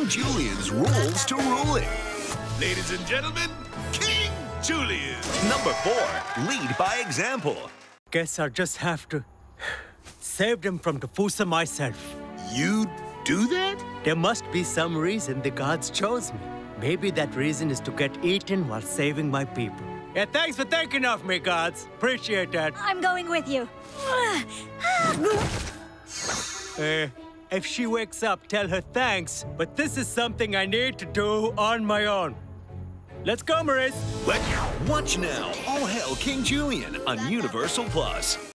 King Julien's rules to ruling. Ladies and gentlemen, King Julien. Number 4, lead by example. Guess I'll just have to save them from the fossa myself. You do that? There must be some reason the gods chose me. Maybe that reason is to get eaten while saving my people. Yeah, thanks for thinking of me, gods. Appreciate that. I'm going with you. If she wakes up, tell her thanks, but this is something I need to do on my own. Let's go, Maurice. Watch now. All Hail King Julien on Universal Plus.